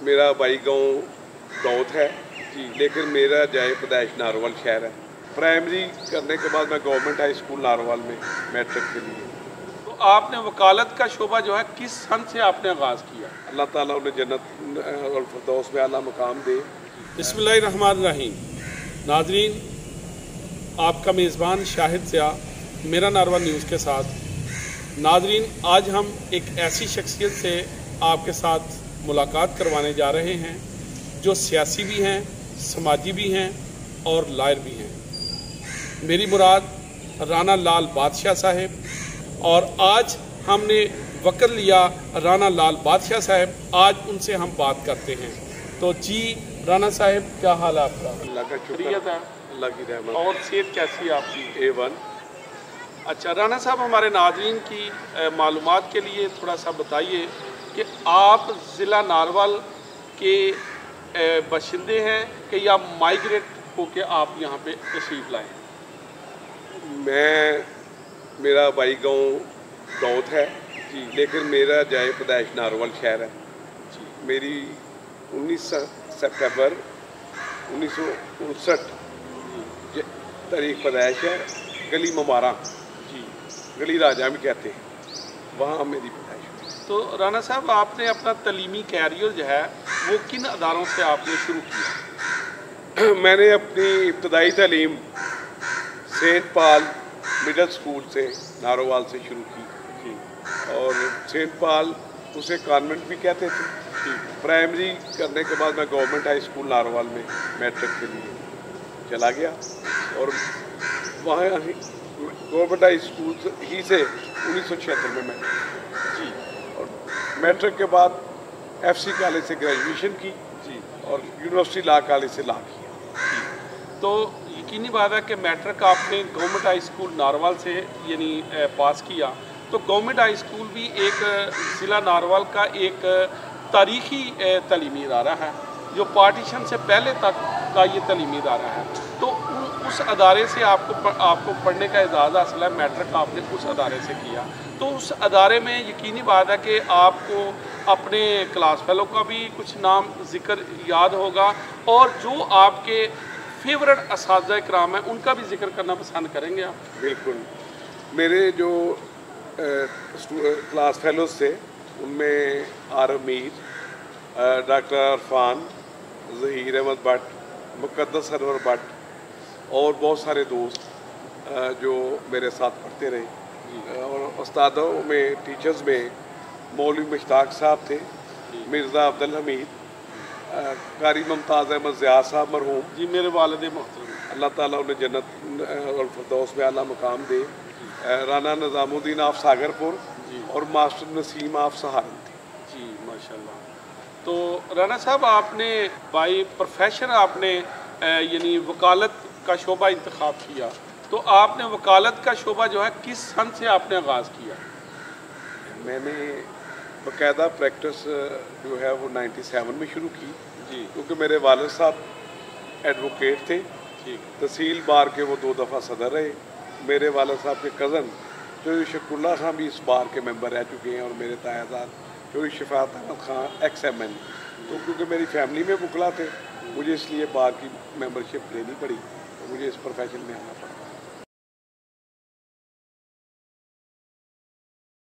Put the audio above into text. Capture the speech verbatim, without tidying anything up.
मेरा भाई गांव दाऊद है जी, लेकिन मेरा जाए पैदाइश नारोवाल शहर है। प्राइमरी करने के बाद मैं गवर्नमेंट हाई स्कूल नारोवाल में मैट्रिक के लिए। तो आपने वकालत का शोबा जो है किस सन से आपने आगाज़ किया? अल्लाह ताला उन्हें जन्नत और फिरदौस में आला मुकाम दे। बिस्मिल्लाहिर्रहमानिर्रहीम। नाजरीन, आपका मेज़बान शाहिद ज़िया मेरा नारोवाल न्यूज़ के साथ। नाजरीन, आज हम एक ऐसी शख्सियत से आपके साथ मुलाकात करवाने जा रहे हैं जो सियासी भी हैं, समाजी भी हैं और लायर भी हैं। मेरी मुराद राना लाल बादशाह साहब, और आज हमने वक़्त लिया राना लाल बादशाह साहब, आज उनसे हम बात करते हैं। तो जी राना साहब, क्या हाल है आपका? अल्लाह का शुक्र है, अल्लाह की रहमत। और सेहत कैसी है आपकी? A one. अच्छा राना साहब, हमारे नाज़रीन की मालूमात के लिए थोड़ा सा बताइए कि आप ज़िला नारोवाल के बशिंदे हैं कि या माइग्रेट होके आप यहाँ पे तशरीफ़ लाए? मैं मेरा भाई गांव दाऊद है जी, लेकिन मेरा जाए पैदाइश नारोवाल शहर है जी। मेरी उन्नीस सितंबर उन्नीस सौ उनसठ तारीख पैदाइश है। गली ममारा जी, गली राजा भी कहते हैं, वहाँ मेरी पैदाइश हुई। तो राना साहब, आपने अपना तलीमी कैरियर जो है वो किन अदारों से आपने शुरू किया? मैंने अपनी इब्तदाई तालीम सेंट पाल मिडल स्कूल से नारोवाल से शुरू की जी, और सेंट पाल उसे कॉन्वेंट भी कहते थे जी। प्राइमरी करने के बाद मैं गवर्नमेंट हाई स्कूल नारोवाल में मैट्रिक के लिए चला गया, और वहाँ गवर्नमेंट हाई स्कूल ही से उन्नीस सौ छिहत्तर में मैं जी, और मैट्रिक के बाद एफ सी कॉलेज से ग्रेजुएशन की जी, और यूनिवर्सिटी लॉ कॉलेज से लॉ किया जी। तो यकीनी बात है कि मैट्रिक आपने गवर्नमेंट हाई स्कूल नारोवाल से यानी पास किया, तो गवर्नमेंट हाई स्कूल भी एक ज़िला नारोवाल का एक तारीख़ी तलीमी इदारा है जो पार्टीशन से पहले तक का ये तलीमी इदारा है। तो उस अदारे से आपको आपको पढ़ने का इजाज़त हासिल है, मैट्रिक आपने उस अदारे से किया। तो उस अदारे में यकीनी बात है कि आपको अपने क्लास फेलो का भी कुछ नाम ज़िक्र याद होगा, और जो आपके फेवरेट असातिज़ा इकराम हैं उनका भी जिक्र करना पसंद करेंगे आप? बिल्कुल। मेरे जो क्लास फेलोज थे उनमें आर मीर, डॉक्टर अरफान, ज़हीर अहमद भट्ट, मुक़द्दस सरवर भट्ट और बहुत सारे दोस्त जो मेरे साथ पढ़ते रहे। और उस्तादों में, टीचर्स में मौलवी मुश्ताक साहब थे, मिर्ज़ा अब्दुल हमीद, कारी मुमताज़ अहमद ज़िया साहब मरहूम जी, मेरे वालिद मोहतरम, अल्लाह ताला उन्हें जन्नत और फिरदौस में आला मुकाम दे। राना निज़ामुद्दीन ऑफ सागरपुर और मास्टर नसीम ऑफ सहारनपुर जी, माशाल्लाह। तो राना साहब, आपने बाई प्रोफेशन आपने यानी वकालत का शोबा इंतखाब किया, तो आपने वकालत का शोबा जो है किस सन से आपने आगाज़ किया? मैंने बाकायदा प्रैक्टिस जो है वो सत्तानवे में शुरू की जी, क्योंकि मेरे वालिद साहब एडवोकेट थे जी, तहसील बार के वो दो दफ़ा सदर रहे। मेरे वालिद साहब के कज़न चौधरी शकुल्ला साहब भी इस बार के मेंबर रह चुके हैं, और मेरे तायाजाद Chaudhry Shafaat Ahmed Khan ex M N. तो क्योंकि मेरी फैमिली में बुकला थे, मुझे इसलिए बार की मेंबरशिप लेनी पड़ी, तो मुझे इस प्रोफेशन में आना पड़ा।